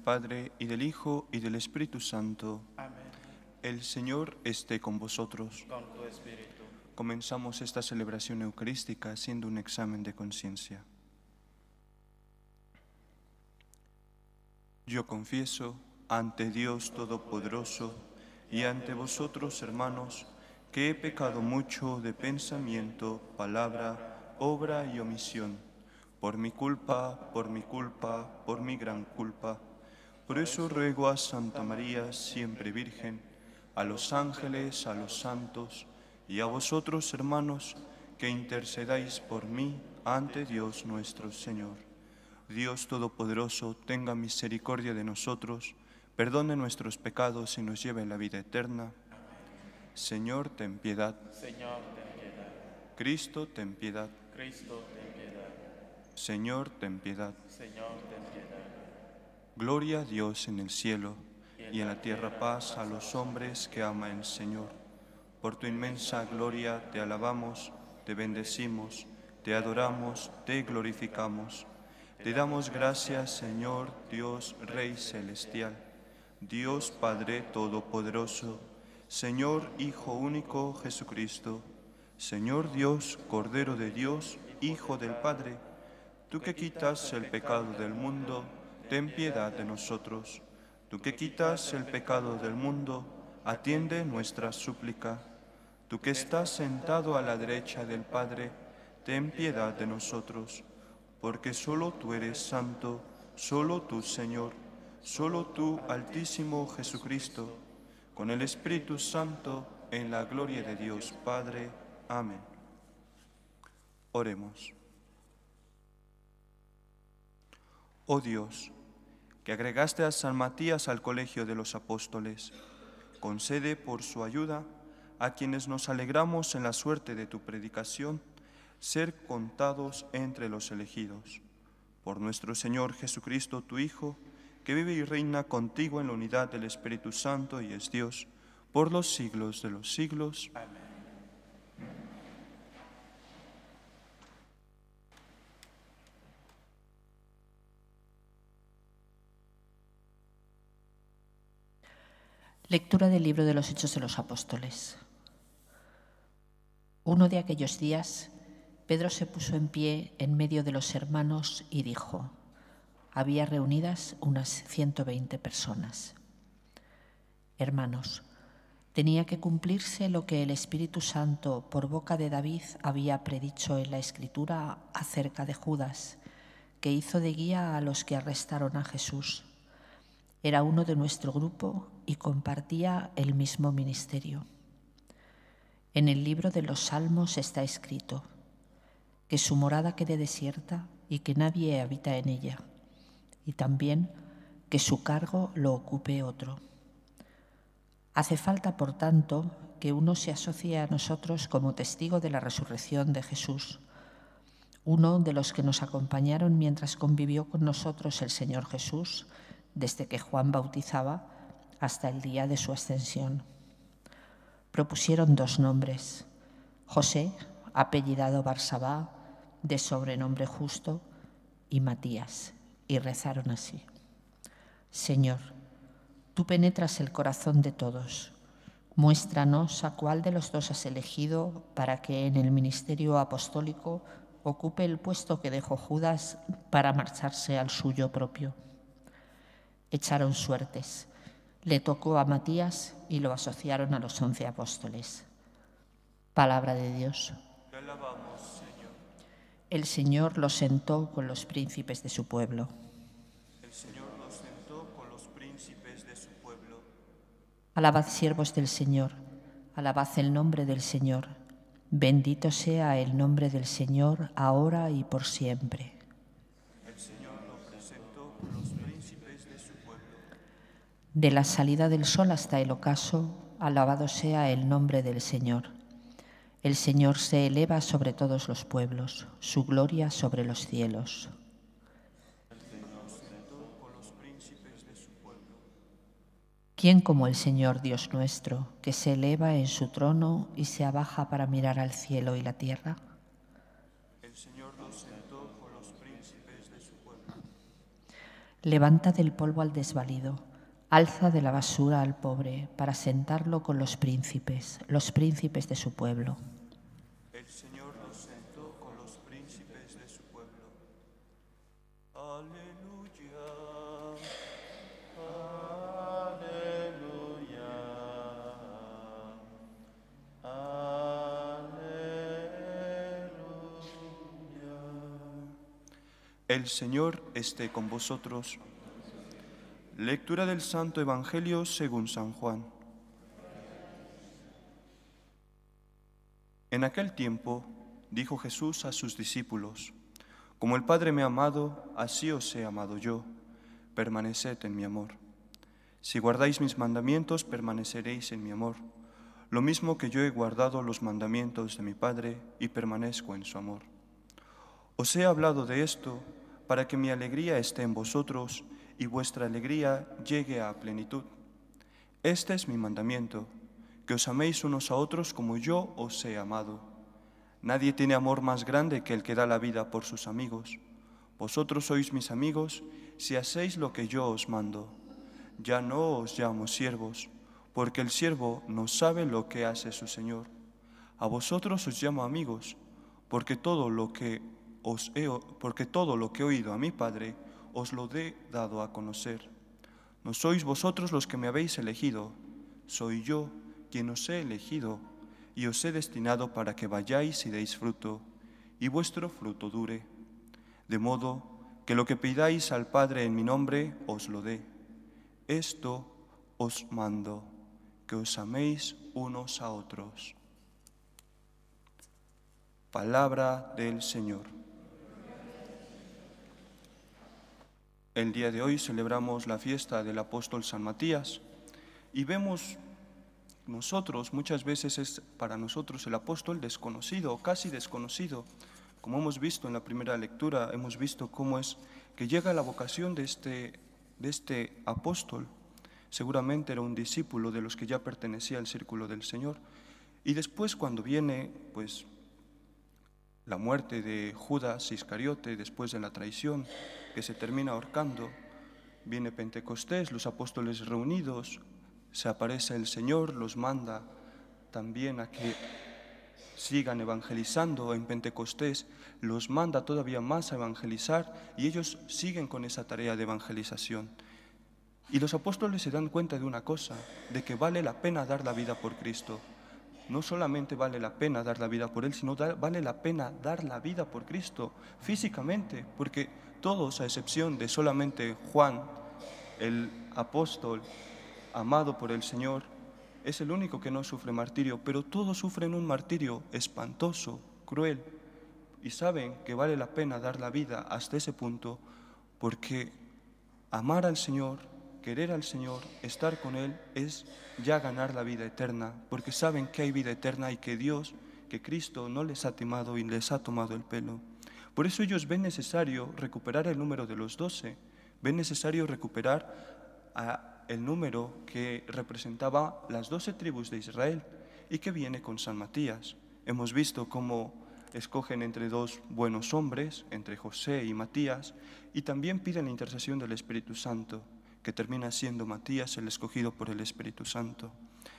Padre, y del Hijo, y del Espíritu Santo. Amén. El Señor esté con vosotros. Con tu espíritu. Comenzamos esta celebración eucarística haciendo un examen de conciencia. Yo confieso ante Dios Todopoderoso y ante vosotros, hermanos, que he pecado mucho de pensamiento, palabra, obra y omisión, por mi culpa, por mi gran culpa. Por eso ruego a Santa María, siempre Virgen, a los ángeles, a los santos y a vosotros, hermanos, que intercedáis por mí ante Dios nuestro Señor. Dios Todopoderoso, tenga misericordia de nosotros, perdone nuestros pecados y nos lleve a la vida eterna. Señor, ten piedad. Señor, ten piedad. Cristo, ten piedad. Cristo, ten piedad. Señor, ten piedad. Señor, ten piedad. Gloria a Dios en el cielo y en la tierra paz a los hombres que ama el Señor. Por tu inmensa gloria te alabamos, te bendecimos, te adoramos, te glorificamos. Te damos gracias, Señor, Dios, Rey celestial, Dios Padre Todopoderoso, Señor Hijo único Jesucristo, Señor Dios, Cordero de Dios, Hijo del Padre, tú que quitas el pecado del mundo, ten piedad de nosotros. Tú que quitas el pecado del mundo, atiende nuestra súplica. Tú que estás sentado a la derecha del Padre, ten piedad de nosotros. Porque solo tú eres santo, solo tú, Señor, solo tú, Altísimo Jesucristo, con el Espíritu Santo, en la gloria de Dios Padre. Amén. Oremos. Oh Dios, que agregaste a San Matías al colegio de los apóstoles, concede por su ayuda a quienes nos alegramos en la suerte de tu predicación, ser contados entre los elegidos. Por nuestro Señor Jesucristo, tu Hijo, que vive y reina contigo en la unidad del Espíritu Santo y es Dios, por los siglos de los siglos. Amén. Lectura del libro de los Hechos de los Apóstoles. Uno de aquellos días, Pedro se puso en pie en medio de los hermanos y dijo: había reunidas unas 120 personas. Hermanos, tenía que cumplirse lo que el Espíritu Santo por boca de David había predicho en la Escritura acerca de Judas, que hizo de guía a los que arrestaron a Jesús. Era uno de nuestro grupo y compartía el mismo ministerio. En el libro de los Salmos está escrito: que su morada quede desierta y que nadie habita en ella, y también que su cargo lo ocupe otro. Hace falta, por tanto, que uno se asocie a nosotros como testigo de la resurrección de Jesús, uno de los que nos acompañaron mientras convivió con nosotros el Señor Jesús, desde que Juan bautizaba hasta el día de su ascensión. Propusieron 2 nombres: José, apellidado Barsabá, de sobrenombre Justo, y Matías, y rezaron así: Señor, tú penetras el corazón de todos. Muéstranos a cuál de los 2 has elegido para que en el ministerio apostólico ocupe el puesto que dejó Judas para marcharse al suyo propio. Echaron suertes. Le tocó a Matías y lo asociaron a los 11 apóstoles. Palabra de Dios. Te alabamos, Señor. El Señor los sentó con los príncipes de su pueblo. El Señor los sentó con los príncipes de su pueblo. Alabad, siervos del Señor, alabad el nombre del Señor. Bendito sea el nombre del Señor, ahora y por siempre. El Señor lo presentó con los príncipes de su pueblo. De la salida del sol hasta el ocaso, alabado sea el nombre del Señor. El Señor se eleva sobre todos los pueblos, su gloria sobre los cielos. El Señor los sentó con los príncipes de su pueblo. ¿Quién como el Señor Dios nuestro, que se eleva en su trono y se abaja para mirar al cielo y la tierra? El Señor los sentó con los príncipes de su pueblo. Levanta del polvo al desvalido, alza de la basura al pobre, para sentarlo con los príncipes de su pueblo. El Señor los sentó con los príncipes de su pueblo. Aleluya. El Señor esté con vosotros. Lectura del Santo Evangelio según San Juan. En aquel tiempo dijo Jesús a sus discípulos: Como el Padre me ha amado, así os he amado yo. Permaneced en mi amor. Si guardáis mis mandamientos, permaneceréis en mi amor, lo mismo que yo he guardado los mandamientos de mi Padre y permanezco en su amor. Os he hablado de esto para que mi alegría esté en vosotros y vuestra alegría llegue a plenitud. Este es mi mandamiento, que os améis unos a otros como yo os he amado. Nadie tiene amor más grande que el que da la vida por sus amigos. Vosotros sois mis amigos si hacéis lo que yo os mando. Ya no os llamo siervos, porque el siervo no sabe lo que hace su Señor. A vosotros os llamo amigos, porque todo lo que he oído a mi Padre os lo he dado a conocer. No sois vosotros los que me habéis elegido, soy yo quien os he elegido y os he destinado para que vayáis y deis fruto, y vuestro fruto dure, de modo que lo que pidáis al Padre en mi nombre os lo dé. Esto os mando, que os améis unos a otros. Palabra del Señor. El día de hoy celebramos la fiesta del apóstol San Matías y vemos nosotros, muchas veces es para nosotros el apóstol desconocido o casi desconocido. Como hemos visto en la primera lectura, hemos visto cómo es que llega la vocación de este apóstol. Seguramente era un discípulo de los que ya pertenecía al círculo del Señor. Y después, cuando viene pues la muerte de Judas Iscariote, después de la traición, que se termina ahorcando, viene Pentecostés, los apóstoles reunidos, se aparece el Señor, los manda también a que sigan evangelizando. En Pentecostés los manda todavía más a evangelizar y ellos siguen con esa tarea de evangelización. Y los apóstoles se dan cuenta de una cosa, de que vale la pena dar la vida por Cristo. No solamente vale la pena dar la vida por Él, sino vale la pena dar la vida por Cristo físicamente, porque todos, a excepción de solamente Juan, el apóstol amado por el Señor, es el único que no sufre martirio, pero todos sufren un martirio espantoso, cruel, y saben que vale la pena dar la vida hasta ese punto, porque amar al Señor, querer al Señor, estar con Él, es ya ganar la vida eterna, porque saben que hay vida eterna y que Dios, que Cristo no les ha timado y les ha tomado el pelo. Por eso ellos ven necesario recuperar el número de los 12, ven necesario recuperar el número que representaba las 12 tribus de Israel y que viene con San Matías. Hemos visto cómo escogen entre dos buenos hombres, entre José y Matías, y también piden la intercesión del Espíritu Santo, que termina siendo Matías el escogido por el Espíritu Santo.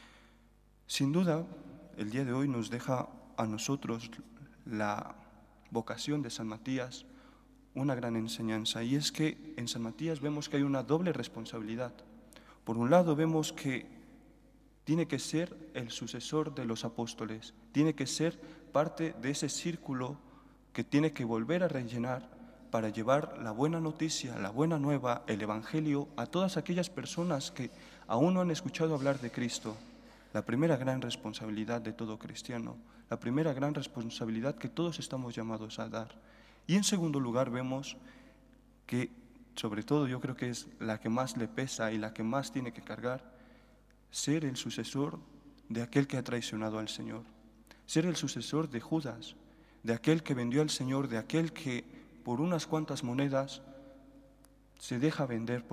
Sin duda, el día de hoy nos deja a nosotros la vocación de San Matías una gran enseñanza, y es que en San Matías vemos que hay una doble responsabilidad. Por un lado vemos que tiene que ser el sucesor de los apóstoles, tiene que ser parte de ese círculo que tiene que volver a rellenar para llevar la buena noticia, la buena nueva, el Evangelio a todas aquellas personas que aún no han escuchado hablar de Cristo. La primera gran responsabilidad de todo cristiano, la primera gran responsabilidad que todos estamos llamados a dar. Y en segundo lugar vemos que, sobre todo yo creo que es la que más le pesa y la que más tiene que cargar, ser el sucesor de aquel que ha traicionado al Señor, ser el sucesor de Judas, de aquel que vendió al Señor, de aquel que por unas cuantas monedas se deja vender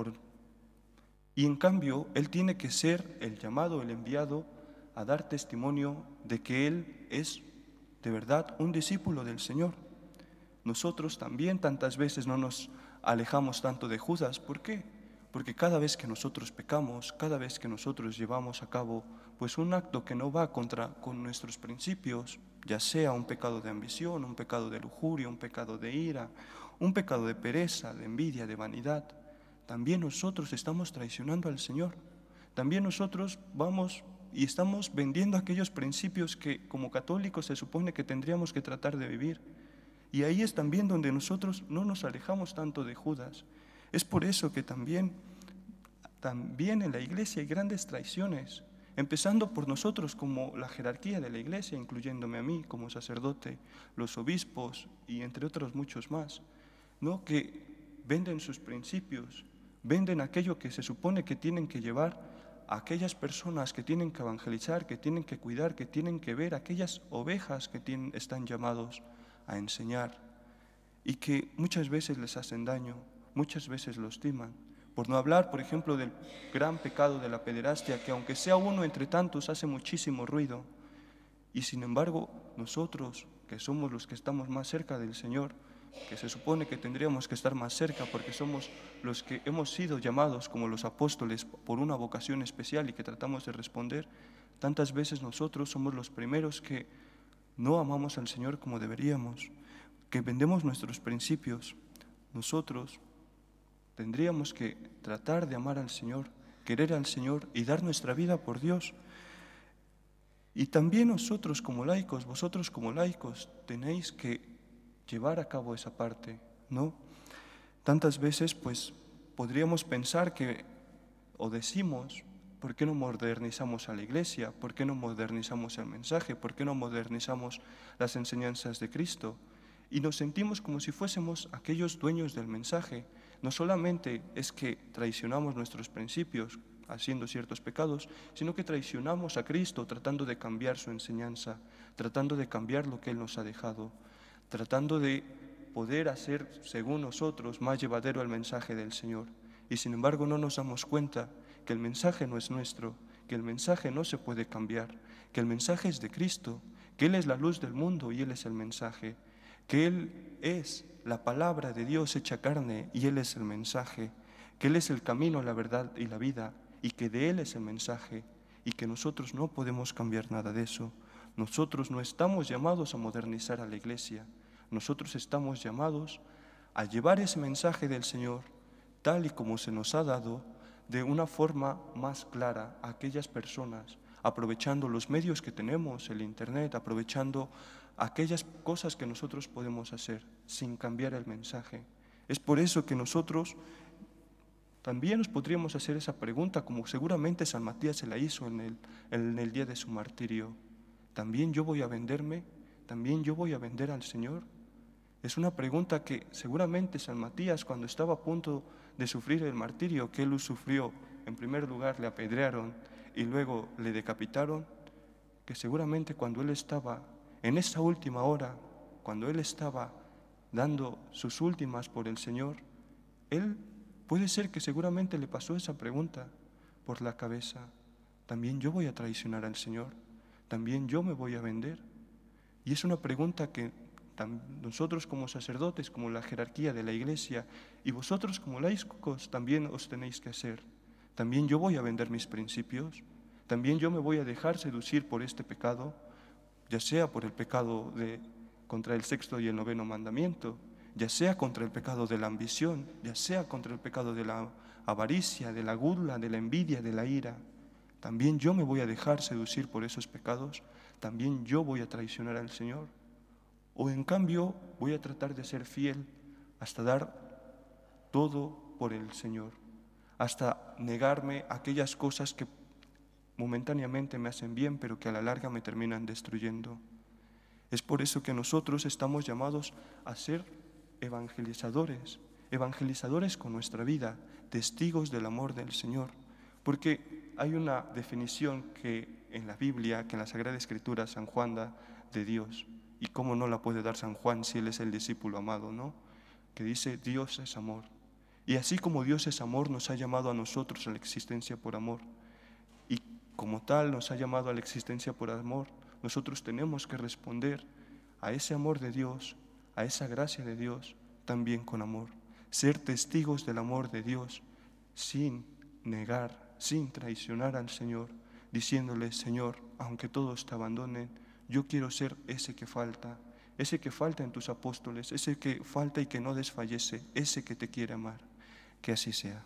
y en cambio él tiene que ser el llamado, el enviado a dar testimonio de que él es de verdad un discípulo del Señor. Nosotros también tantas veces no nos alejamos tanto de Judas. ¿Por qué? Porque cada vez que nosotros pecamos, cada vez que nosotros llevamos a cabo pues un acto que no va con nuestros principios, ya sea un pecado de ambición, un pecado de lujuria, un pecado de ira, un pecado de pereza, de envidia, de vanidad, también nosotros estamos traicionando al Señor. También nosotros vamos y estamos vendiendo aquellos principios que como católicos se supone que tendríamos que tratar de vivir. Y ahí es también donde nosotros no nos alejamos tanto de Judas. Es por eso que también en la iglesia hay grandes traiciones, empezando por nosotros como la jerarquía de la iglesia, incluyéndome a mí como sacerdote, los obispos y entre otros muchos más, ¿no? Que venden sus principios, venden aquello que se supone que tienen que llevar a aquellas personas que tienen que evangelizar, que tienen que cuidar, que tienen que ver, aquellas ovejas que están llamados a enseñar y que muchas veces les hacen daño, muchas veces los timan. Por no hablar, por ejemplo, del gran pecado de la pederastia, que aunque sea uno entre tantos, hace muchísimo ruido. Y sin embargo, nosotros, que somos los que estamos más cerca del Señor, que se supone que tendríamos que estar más cerca porque somos los que hemos sido llamados como los apóstoles por una vocación especial y que tratamos de responder, tantas veces nosotros somos los primeros que no amamos al Señor como deberíamos, que vendemos nuestros principios. Nosotros tendríamos que tratar de amar al Señor, querer al Señor y dar nuestra vida por Dios. Y también nosotros como laicos, vosotros como laicos, tenéis que llevar a cabo esa parte, ¿no? Tantas veces, pues, podríamos pensar que, o decimos, ¿por qué no modernizamos a la Iglesia? ¿Por qué no modernizamos el mensaje? ¿Por qué no modernizamos las enseñanzas de Cristo? Y nos sentimos como si fuésemos aquellos dueños del mensaje. No solamente es que traicionamos nuestros principios haciendo ciertos pecados, sino que traicionamos a Cristo tratando de cambiar su enseñanza, tratando de cambiar lo que Él nos ha dejado, tratando de poder hacer, según nosotros, más llevadero el mensaje del Señor. Y sin embargo no nos damos cuenta que el mensaje no es nuestro, que el mensaje no se puede cambiar, que el mensaje es de Cristo, que Él es la luz del mundo y Él es el mensaje, que Él es la palabra de Dios hecha carne y Él es el mensaje, que Él es el camino, la verdad y la vida y que de Él es el mensaje y que nosotros no podemos cambiar nada de eso. Nosotros no estamos llamados a modernizar a la Iglesia, nosotros estamos llamados a llevar ese mensaje del Señor tal y como se nos ha dado de una forma más clara a aquellas personas, aprovechando los medios que tenemos, el Internet, aprovechando aquellas cosas que nosotros podemos hacer sin cambiar el mensaje. Es por eso que nosotros también nos podríamos hacer esa pregunta, como seguramente San Matías se la hizo en el día de su martirio. ¿También yo voy a venderme? ¿También yo voy a vender al Señor? Es una pregunta que seguramente San Matías, cuando estaba a punto de sufrir el martirio que él sufrió, en primer lugar le apedrearon y luego le decapitaron, que seguramente cuando él estaba en esa última hora, cuando él estaba dando sus últimas por el Señor, él puede ser que seguramente le pasó esa pregunta por la cabeza. ¿También yo voy a traicionar al Señor? ¿También yo me voy a vender? Y es una pregunta que nosotros como sacerdotes, como la jerarquía de la Iglesia, y vosotros como laicos también os tenéis que hacer. ¿También yo voy a vender mis principios? ¿También yo me voy a dejar seducir por este pecado? Ya sea por el pecado contra el sexto y el noveno mandamiento, ya sea contra el pecado de la ambición, ya sea contra el pecado de la avaricia, de la gula, de la envidia, de la ira. ¿También yo me voy a dejar seducir por esos pecados? ¿También yo voy a traicionar al Señor? ¿O en cambio voy a tratar de ser fiel hasta dar todo por el Señor, hasta negarme a aquellas cosas que momentáneamente me hacen bien, pero que a la larga me terminan destruyendo? Es por eso que nosotros estamos llamados a ser evangelizadores, evangelizadores con nuestra vida, testigos del amor del Señor, porque hay una definición que en la Biblia, que en la Sagrada Escritura San Juan da de Dios, y cómo no la puede dar San Juan si él es el discípulo amado, ¿no? Que dice, Dios es amor. Y así como Dios es amor, nos ha llamado a nosotros a la existencia por amor. Y como tal nos ha llamado a la existencia por amor, nosotros tenemos que responder a ese amor de Dios, a esa gracia de Dios, también con amor. ser testigos del amor de Dios sin negar, sin traicionar al Señor, diciéndole: Señor, aunque todos te abandonen, yo quiero ser ese que falta en tus apóstoles, ese que falta y que no desfallece, ese que te quiere amar. Que así sea.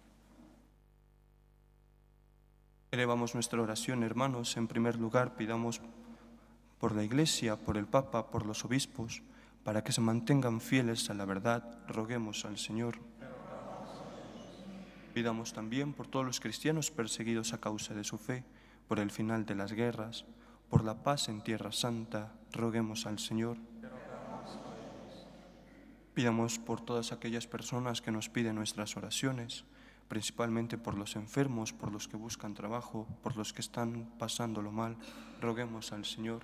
Elevamos nuestra oración, hermanos. En primer lugar, pidamos por la Iglesia, por el Papa, por los obispos, para que se mantengan fieles a la verdad. Roguemos al Señor. Pidamos también por todos los cristianos perseguidos a causa de su fe, por el final de las guerras, por la paz en Tierra Santa. Roguemos al Señor. Pidamos por todas aquellas personas que nos piden nuestras oraciones, principalmente por los enfermos, por los que buscan trabajo, por los que están pasándolo mal. Roguemos al Señor.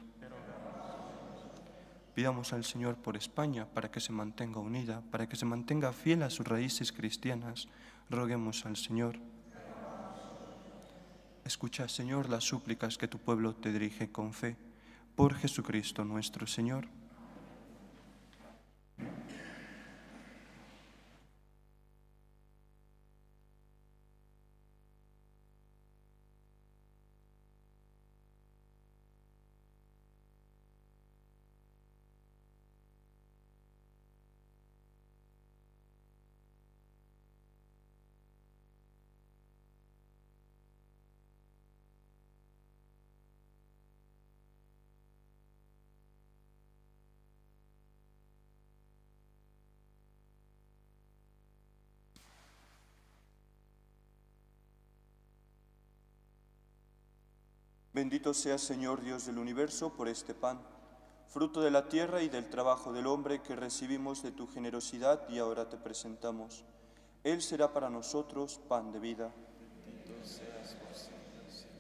Pidamos al Señor por España, para que se mantenga unida, para que se mantenga fiel a sus raíces cristianas. Roguemos al Señor. Escucha, Señor, las súplicas que tu pueblo te dirige con fe. Por Jesucristo nuestro Señor. Bendito seas, Señor Dios del universo, por este pan, fruto de la tierra y del trabajo del hombre que recibimos de tu generosidad y ahora te presentamos. Él será para nosotros pan de vida. Bendito seas por siempre, Señor.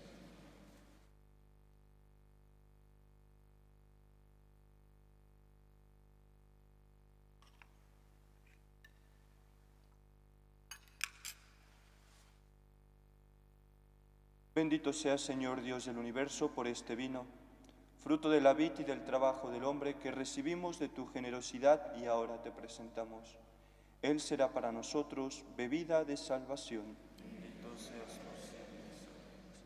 Bendito seas, Señor Dios del universo, por este vino, fruto de la vid y del trabajo del hombre que recibimos de tu generosidad y ahora te presentamos. Él será para nosotros bebida de salvación. Bendito seas por siempre, Señor.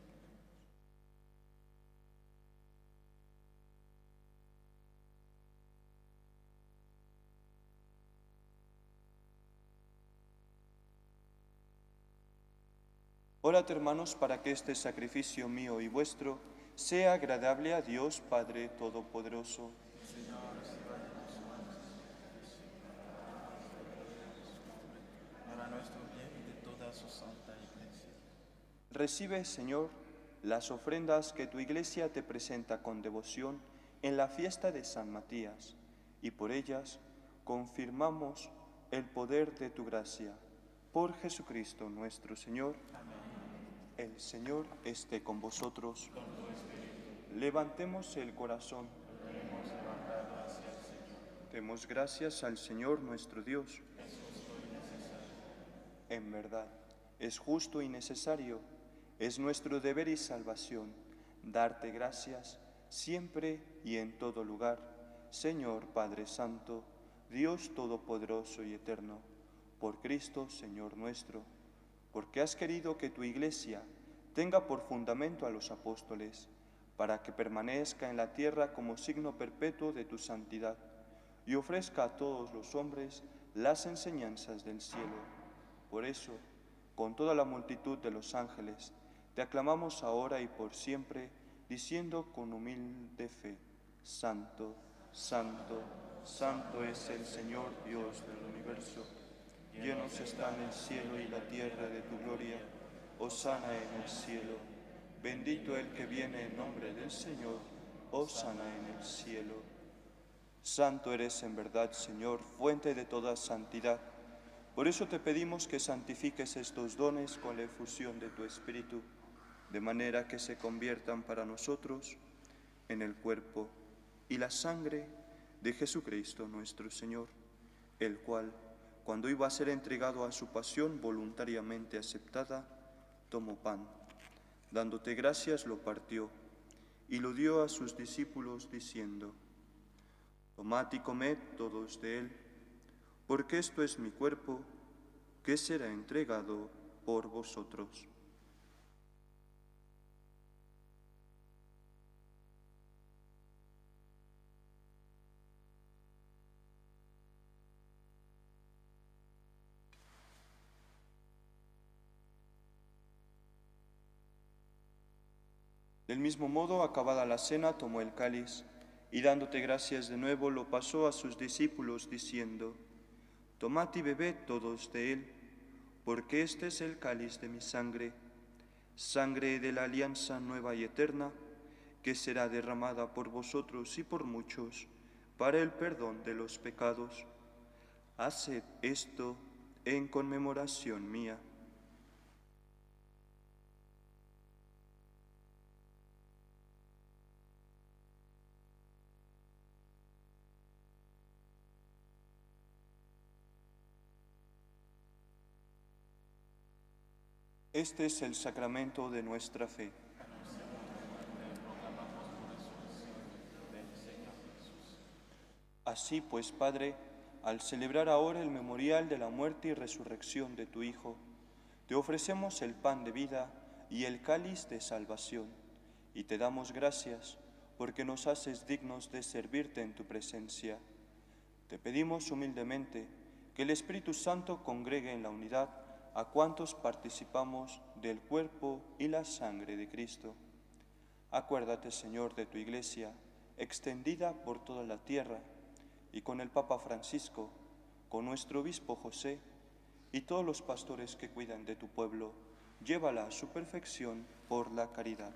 Orad, hermanos, para que este sacrificio mío y vuestro sea agradable a Dios Padre Todopoderoso. Para nuestro bien y de toda su santa Iglesia. Recibe, Señor, las ofrendas que tu Iglesia te presenta con devoción en la fiesta de San Matías, y por ellas confirmamos el poder de tu gracia. Por Jesucristo nuestro Señor. Amén. El Señor esté con vosotros. Levantemos el corazón. Demos gracias al Señor nuestro Dios. En verdad, es justo y necesario, es nuestro deber y salvación, darte gracias siempre y en todo lugar, Señor Padre Santo, Dios Todopoderoso y Eterno, por Cristo, Señor nuestro, porque has querido que tu Iglesia tenga por fundamento a los apóstoles, para que permanezca en la tierra como signo perpetuo de tu santidad, y ofrezca a todos los hombres las enseñanzas del cielo. Por eso, con toda la multitud de los ángeles, te aclamamos ahora y por siempre, diciendo con humilde fe: Santo, Santo, Santo es el Señor Dios del universo. Llenos están el cielo y la tierra de tu gloria. Hosana en el cielo. Bendito el que viene en nombre del Señor. Hosana en el cielo. Santo eres en verdad, Señor, fuente de toda santidad. Por eso te pedimos que santifiques estos dones con la efusión de tu Espíritu, de manera que se conviertan para nosotros en el cuerpo y la sangre de Jesucristo nuestro Señor, el cual, cuando iba a ser entregado a su pasión voluntariamente aceptada, tomó pan, dándote gracias lo partió y lo dio a sus discípulos diciendo: Tomad y comed todos de él, porque esto es mi cuerpo que será entregado por vosotros. Del mismo modo, acabada la cena, tomó el cáliz y dándote gracias de nuevo, lo pasó a sus discípulos diciendo: Tomad y bebed todos de él, porque este es el cáliz de mi sangre, sangre de la alianza nueva y eterna, que será derramada por vosotros y por muchos para el perdón de los pecados. Haced esto en conmemoración mía. Este es el sacramento de nuestra fe. Así pues, Padre, al celebrar ahora el memorial de la muerte y resurrección de tu Hijo, te ofrecemos el pan de vida y el cáliz de salvación, y te damos gracias porque nos haces dignos de servirte en tu presencia. Te pedimos humildemente que el Espíritu Santo congregue en la unidad a cuantos participamos del cuerpo y la sangre de Cristo. Acuérdate, Señor, de tu Iglesia, extendida por toda la tierra, y con el Papa Francisco, con nuestro obispo José, y todos los pastores que cuidan de tu pueblo, llévala a su perfección por la caridad.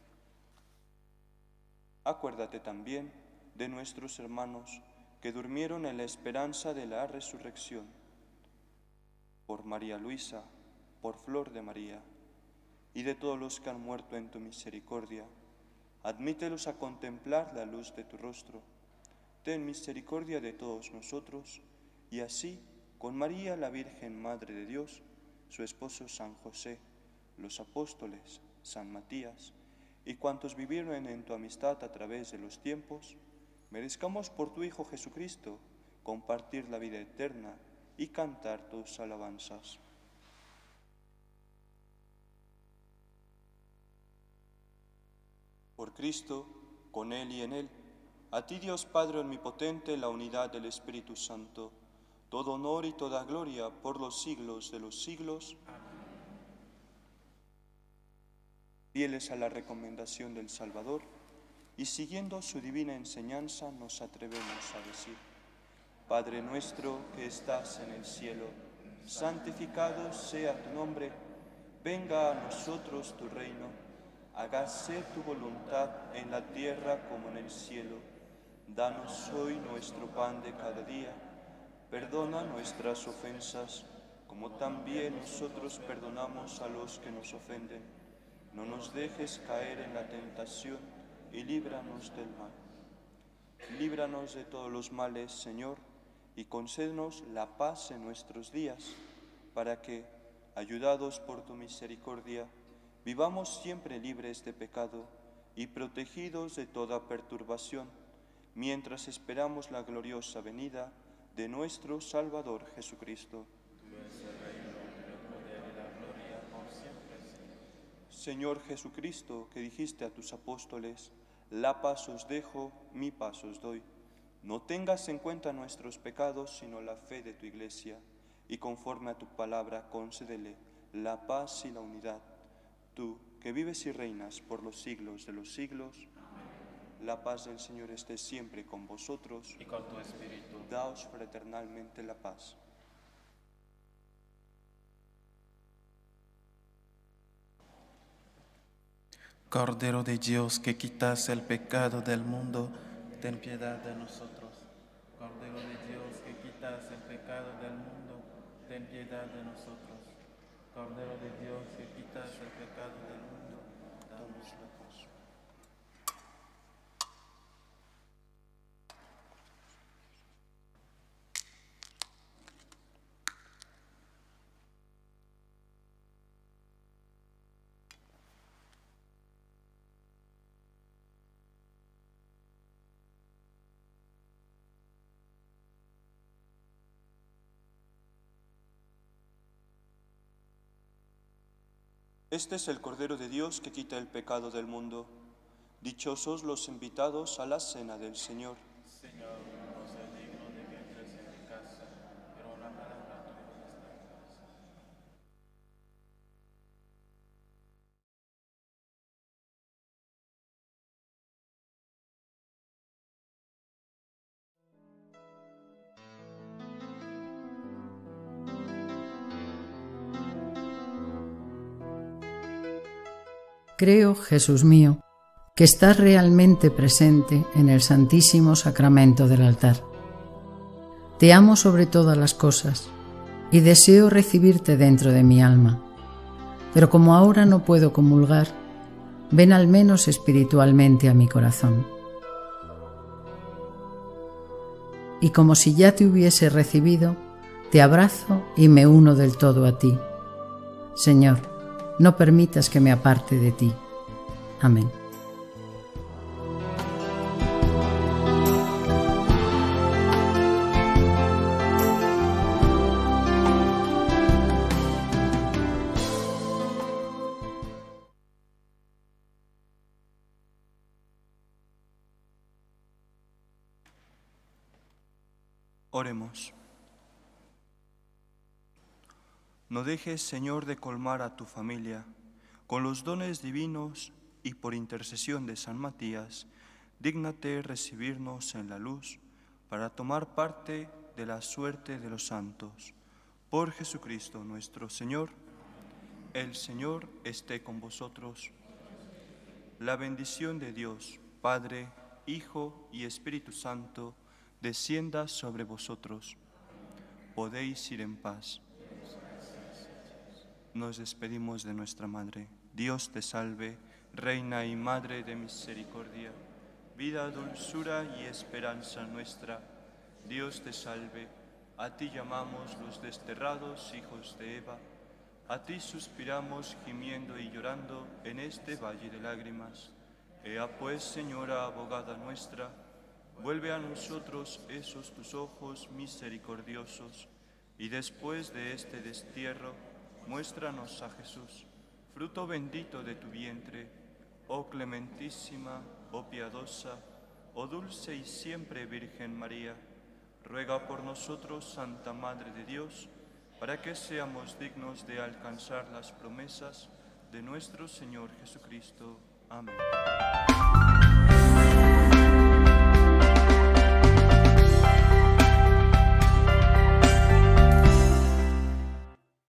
Acuérdate también de nuestros hermanos que durmieron en la esperanza de la resurrección, por María Luisa, por Flor de María, y de todos los que han muerto en tu misericordia. Admítelos a contemplar la luz de tu rostro. Ten misericordia de todos nosotros, y así, con María la Virgen Madre de Dios, su esposo San José, los apóstoles, San Matías, y cuantos vivieron en tu amistad a través de los tiempos, merezcamos por tu Hijo Jesucristo compartir la vida eterna y cantar tus alabanzas. Por Cristo, con Él y en Él, a ti Dios Padre omnipotente, en la unidad del Espíritu Santo, todo honor y toda gloria por los siglos de los siglos. Amén. Fieles a la recomendación del Salvador y siguiendo su divina enseñanza, nos atrevemos a decir: Padre nuestro que estás en el cielo, santificado sea tu nombre, venga a nosotros tu reino, hágase tu voluntad en la tierra como en el cielo. Danos hoy nuestro pan de cada día, perdona nuestras ofensas, como también nosotros perdonamos a los que nos ofenden. No nos dejes caer en la tentación y líbranos del mal. Líbranos de todos los males, Señor, y concédenos la paz en nuestros días, para que, ayudados por tu misericordia, vivamos siempre libres de pecado y protegidos de toda perturbación, mientras esperamos la gloriosa venida de nuestro Salvador Jesucristo. Tuyo es el reino, el poder y la gloria por siempre, Señor. Señor Jesucristo, que dijiste a tus apóstoles: la paz os dejo, mi paz os doy. No tengas en cuenta nuestros pecados, sino la fe de tu Iglesia, y conforme a tu palabra concédele la paz y la unidad. Tú, que vives y reinas por los siglos de los siglos. Amén. La paz del Señor esté siempre con vosotros. Y con tu espíritu. Daos fraternalmente la paz. Cordero de Dios, que quitas el pecado del mundo, ten piedad de nosotros. Cordero de Dios, que quitas el pecado del mundo, ten piedad de nosotros. Cordero de Dios, que quitas el pecado del mundo, danos la paz. Este es el Cordero de Dios que quita el pecado del mundo. Dichosos los invitados a la cena del Señor. Señor, no soy digno de que entres en mi casa, pero una palabra tuya bastará. Creo, Jesús mío, que estás realmente presente en el Santísimo Sacramento del altar. Te amo sobre todas las cosas y deseo recibirte dentro de mi alma. Pero como ahora no puedo comulgar, ven al menos espiritualmente a mi corazón. Y como si ya te hubiese recibido, te abrazo y me uno del todo a ti. Señor, no permitas que me aparte de ti. Amén. Oremos. No dejes, Señor, de colmar a tu familia con los dones divinos y por intercesión de San Matías, dígnate recibirnos en la luz para tomar parte de la suerte de los santos. Por Jesucristo nuestro Señor. El Señor esté con vosotros. La bendición de Dios, Padre, Hijo y Espíritu Santo, descienda sobre vosotros. Podéis ir en paz. Nos despedimos de nuestra Madre. Dios te salve, Reina y Madre de misericordia, vida, dulzura y esperanza nuestra. Dios te salve, a ti llamamos los desterrados hijos de Eva, a ti suspiramos gimiendo y llorando en este valle de lágrimas. Ea pues, Señora, abogada nuestra, vuelve a nosotros esos tus ojos misericordiosos, y después de este destierro, muéstranos a Jesús, fruto bendito de tu vientre, oh clementísima, oh piadosa, oh dulce y siempre Virgen María. Ruega por nosotros, Santa Madre de Dios, para que seamos dignos de alcanzar las promesas de nuestro Señor Jesucristo. Amén.